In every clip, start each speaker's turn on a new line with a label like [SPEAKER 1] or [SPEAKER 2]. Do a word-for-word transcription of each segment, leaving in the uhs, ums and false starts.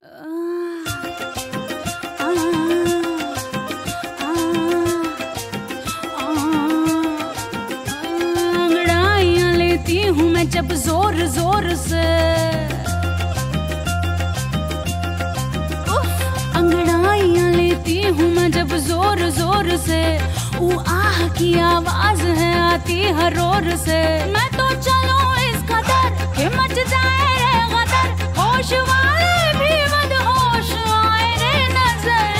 [SPEAKER 1] अंगड़ाइयां लेती हूँ मैं जब जोर जोर से, अंगड़ाइयां लेती हूँ मैं जब जोर जोर से, वो आह की आवाज है आती हर रोर से। मैं तो चलूं इस कदर कि मच जाए रे गदर, होश वाले भी मदहोश आए रे नजर।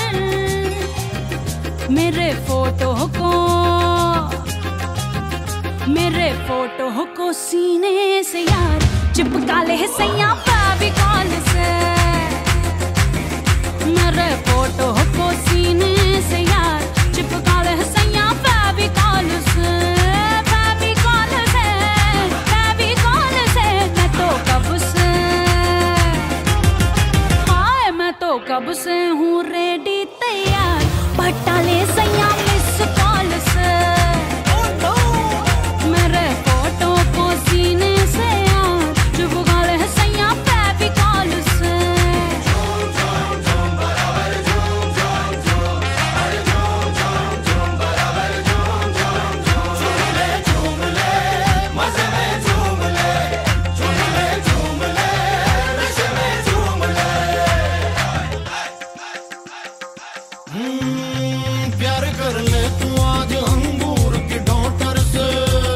[SPEAKER 1] मेरे फोटो को मेरे फोटो को सीने से यार चिपका ले सैया फेविकॉल से। मेरे फोटो को सीने से यार चिपका ले सैया फेविकॉल से, फेविकॉल से, फेविकॉल से। मैं तो कब से हाय मैं तो कब से हूँ रेडी तैयार, पटा ले सैया मिस कॉल से। मेरे फोटो को सीने से यार चिपका ले सैया फेविकॉल से।
[SPEAKER 2] प्यार कर ले तू आज अंगूर की डॉटर से,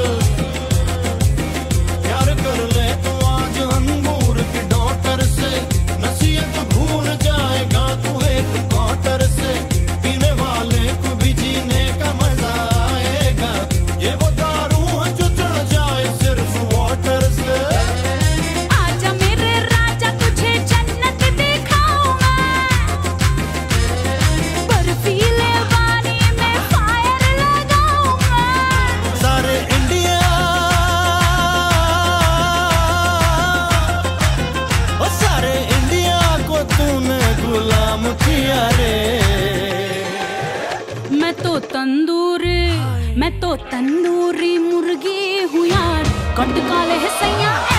[SPEAKER 2] प्यार कर ले तू आज अंगूर की डॉटर से। नसीहत भूल जाएगा तू एक क्वार्टर से, पीने वाले को भी जीने का मजा आएगा। ये वो दारू है जो चढ़ जाए सिर्फ वाटर से।
[SPEAKER 1] आजा मेरे राजा तुझे जन्नत दिखाऊं मैं, बर्फीले पानी में फायर लगाऊं मैं।
[SPEAKER 2] सारे इंडिया ओ सारे इंडिया को तूने गुलाम किया रे।
[SPEAKER 1] मैं तो तंदूरी मैं तो तंदूरी मुर्गी हूँ यार, कट काले सैया